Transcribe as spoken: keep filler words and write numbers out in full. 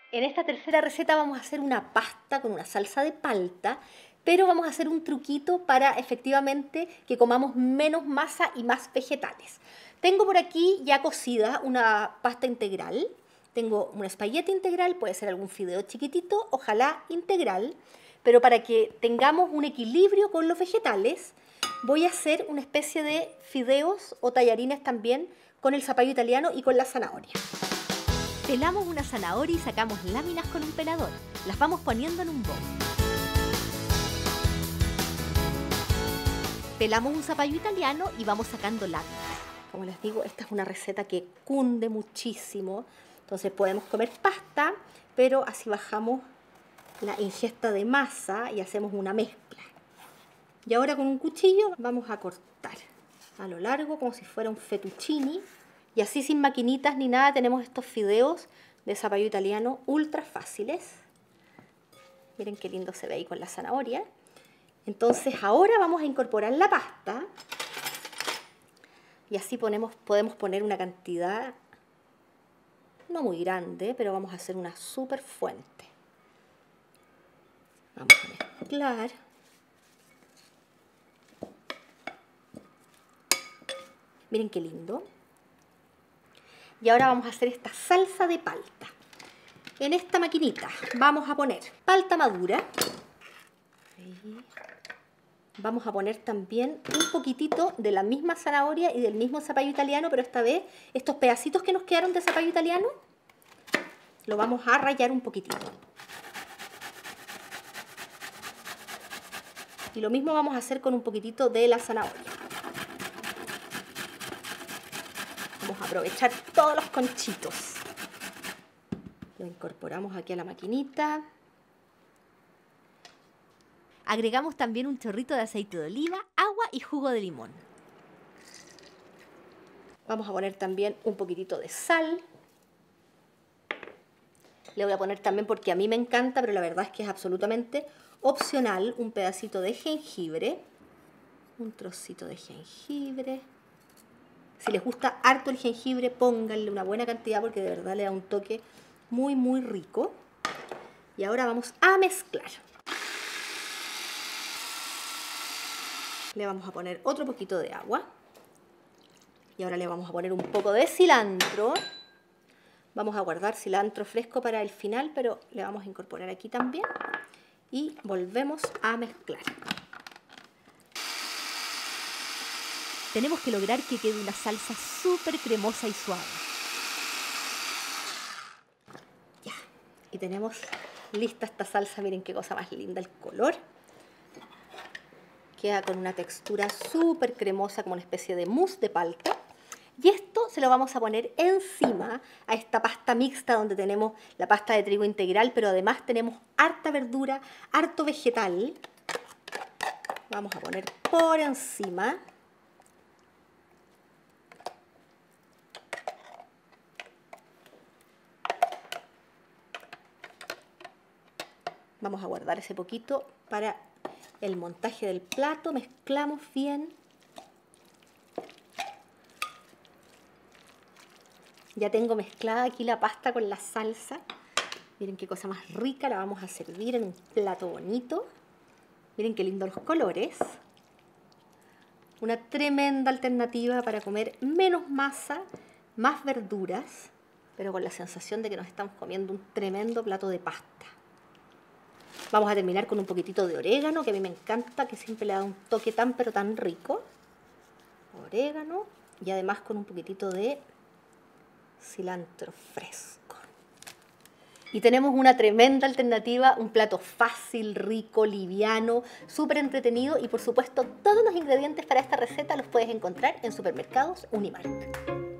En esta tercera receta vamos a hacer una pasta con una salsa de palta, pero vamos a hacer un truquito para efectivamente que comamos menos masa y más vegetales. Tengo por aquí ya cocida una pasta integral. Tengo un espagueti integral, puede ser algún fideo chiquitito, ojalá integral, pero para que tengamos un equilibrio con los vegetales, voy a hacer una especie de fideos o tallarines también con el zapallo italiano y con la zanahoria. Pelamos una zanahoria y sacamos láminas con un pelador. Las vamos poniendo en un bowl. Pelamos un zapallo italiano y vamos sacando láminas. Como les digo, esta es una receta que cunde muchísimo. Entonces podemos comer pasta, pero así bajamos la ingesta de masa y hacemos una mezcla. Y ahora con un cuchillo vamos a cortar a lo largo como si fuera un fettuccini. Y así sin maquinitas ni nada tenemos estos fideos de zapallo italiano ultra fáciles. Miren qué lindo se ve ahí con la zanahoria. Entonces ahora vamos a incorporar la pasta. Y así ponemos, podemos poner una cantidad no muy grande, pero vamos a hacer una súper fuente. Vamos a mezclar. Miren qué lindo. Y ahora vamos a hacer esta salsa de palta. En esta maquinita vamos a poner palta madura. Ahí. Vamos a poner también un poquitito de la misma zanahoria y del mismo zapallo italiano, pero esta vez estos pedacitos que nos quedaron de zapallo italiano lo vamos a rallar un poquitito. Y lo mismo vamos a hacer con un poquitito de la zanahoria. Vamos a aprovechar todos los conchitos. Lo incorporamos aquí a la maquinita. Agregamos también un chorrito de aceite de oliva, agua y jugo de limón. Vamos a poner también un poquitito de sal. Le voy a poner también, porque a mí me encanta, pero la verdad es que es absolutamente opcional, un pedacito de jengibre. Un trocito de jengibre. Si les gusta harto el jengibre, pónganle una buena cantidad porque de verdad le da un toque muy, muy rico. Y ahora vamos a mezclar. Le vamos a poner otro poquito de agua. Y ahora le vamos a poner un poco de cilantro. Vamos a guardar cilantro fresco para el final, pero le vamos a incorporar aquí también. Y volvemos a mezclar. Tenemos que lograr que quede una salsa súper cremosa y suave. Ya, y tenemos lista esta salsa. Miren qué cosa más linda el color. Queda con una textura súper cremosa, como una especie de mousse de palta. Y esto se lo vamos a poner encima a esta pasta mixta donde tenemos la pasta de trigo integral, pero además tenemos harta verdura, harto vegetal. Vamos a poner por encima. Vamos a guardar ese poquito para el montaje del plato. Mezclamos bien. Ya tengo mezclada aquí la pasta con la salsa. Miren qué cosa más rica. La vamos a servir en un plato bonito. Miren qué lindos los colores. Una tremenda alternativa para comer menos masa, más verduras, pero con la sensación de que nos estamos comiendo un tremendo plato de pasta. Vamos a terminar con un poquitito de orégano, que a mí me encanta, que siempre le da un toque tan pero tan rico. Orégano y además con un poquitito de cilantro fresco. Y tenemos una tremenda alternativa, un plato fácil, rico, liviano, súper entretenido y por supuesto todos los ingredientes para esta receta los puedes encontrar en Supermercados Unimark.